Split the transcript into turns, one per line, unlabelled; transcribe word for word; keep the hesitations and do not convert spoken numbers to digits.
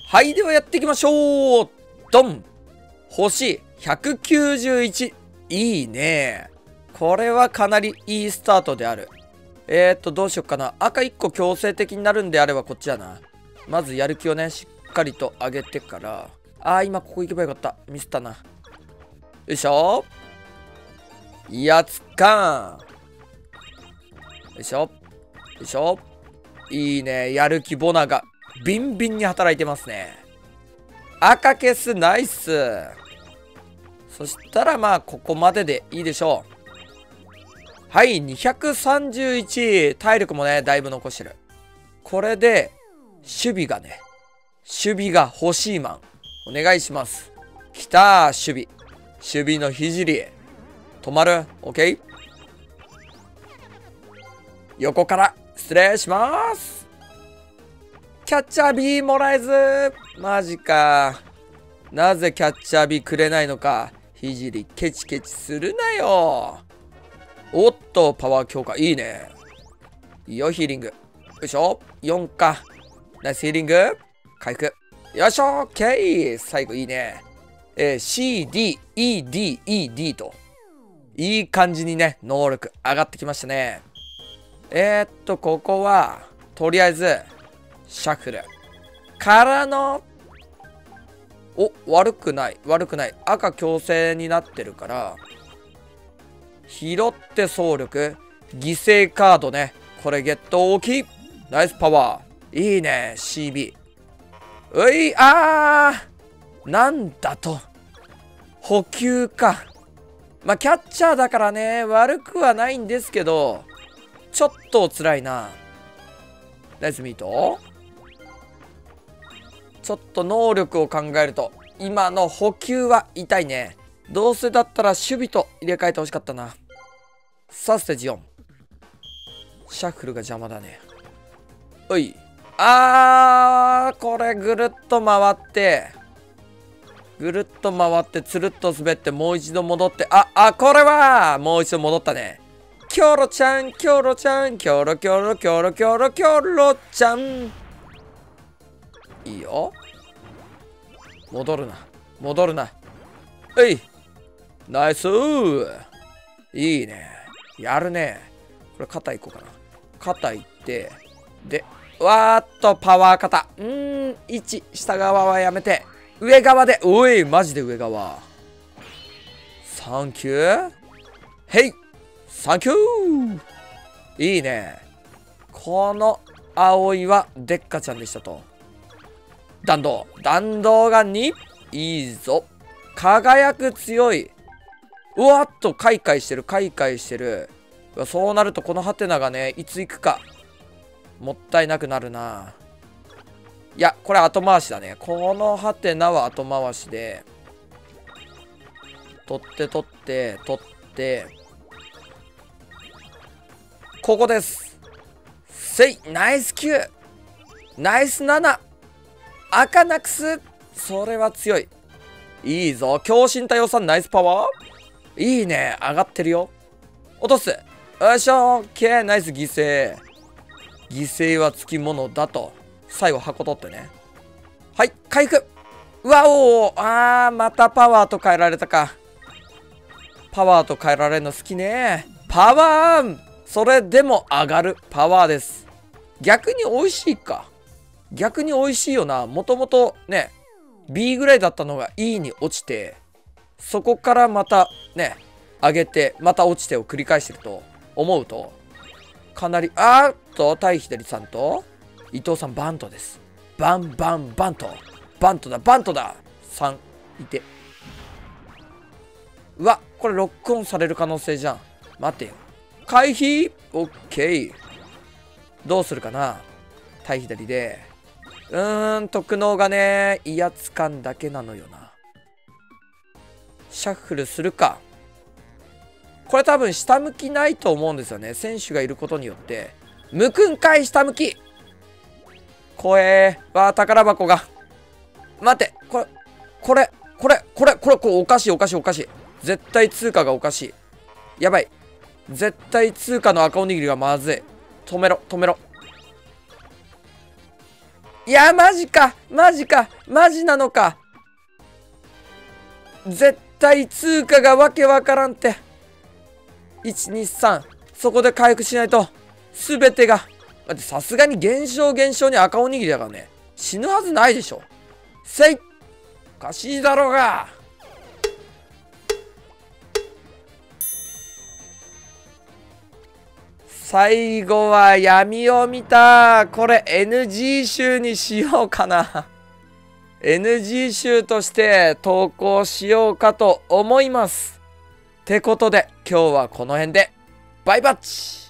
はい、ではやっていきましょう。ドン。星ひゃくきゅうじゅういち。いいね。これはかなりいいスタートである。えーっと、どうしよっかな。赤いっこ強制的になるんであればこっちやな。まずやる気をね、しっかりと上げてから。あー、今ここ行けばよかった。ミスったな。よいしょ。やつかん。よいしょ。よいしょ。いいね。やる気ボナがビンビンに働いてますね。赤消す、ナイス。そしたらまあここまででいいでしょう。はい、にひゃくさんじゅういち。体力もねだいぶ残してる。これで守備がね、守備が欲しいマンお願いします。きたー、守備守備のひじり止まる。オッケー。横から失礼します。キャッチャー B もらえず。マジか。なぜキャッチャー B くれないのか。ひじりケチケチするなよ。おっと、パワー強化いいね。いいよ、ヒーリング。よいしょ。よんか。ナイスヒーリング。回復。よいしょ。オッケー。最後いいね。えー、シーディーイーディーイーディー といい感じにね能力上がってきましたね。えー、っとここはとりあえずシャッフルからの、お、悪くない悪くない。赤強制になってるから拾って総力犠牲カードね。これゲット大きい。ナイスパワーいいね。 シービー うい。あーなんだと補給か。まあキャッチャーだからね悪くはないんですけどちょっと辛いな。ナイスミート。ちょっと能力を考えると今の補給は痛いね。どうせだったら守備と入れ替えてほしかったな。さあステージよん。シャッフルが邪魔だね。おい。あーこれぐるっと回ってぐるっと回ってつるっと滑ってもう一度戻って、ああこれはもう一度戻ったね。キョロちゃんキョロちゃんキョロキョロキョロキョロキョロちゃん。いいよ。戻るな戻るな。えいナイスー。いいね。やるね。これ肩いこうかな。肩いってでわーっとパワー肩。うーんいち下側はやめて上側で。おいマジで上側。サンキューヘイサンキュー。いいね。この葵はデッカちゃんでしたと。弾道弾道がに。いいぞ。輝く強い。うわっとカイカイしてるカイカイしてる。そうなるとこのハテナがねいつ行くかもったいなくなるな。いやこれ後回しだね。このハテナは後回しで取って取って取ってここです。せいナイスきゅうナイスなな。赤なくす。それは強い。いいぞ強心対応さんナイスパワー。いいね上がってるよ。落とす。よいしょ。オッケーナイス犠牲。犠牲はつきものだと。最後箱取ってね。はい回復。うわおーあーまたパワーと変えられたか。パワーと変えられるの好きね。パワーそれでも上がるパワーです。逆に美味しいか。逆に美味しいよな。もともとね B ぐらいだったのが E に落ちてそこからまたね上げてまた落ちてを繰り返してると思うとかなり。あーっと対左さんと伊藤さんバントです。バンバンバントバントだバントだ。さんいてうわこれロックオンされる可能性じゃん。待てよ回避。オッケーどうするかな。対左でうーん特能がね威圧感だけなのよな。シャッフルするか。これ多分下向きないと思うんですよね。選手がいることによって向くんかい下向き。怖えー。わー宝箱が。待ってこれこれこれこれこれこれおかしいおかしいおかしい。絶対通貨がおかしい。やばい絶対通貨の赤おにぎりがまずい。止めろ止めろ。 いや、マジかマジかマジなのか。絶対通貨がわけわからんって。いち、に、さん。そこで回復しないと、すべてが。だってさすがに減少減少に赤おにぎりだからね。死ぬはずないでしょ。せい！おかしいだろうが。最後は闇を見た。これ エヌジー 集にしようかな。エヌジー 集として投稿しようかと思います。ってことで今日はこの辺でバイバッチ。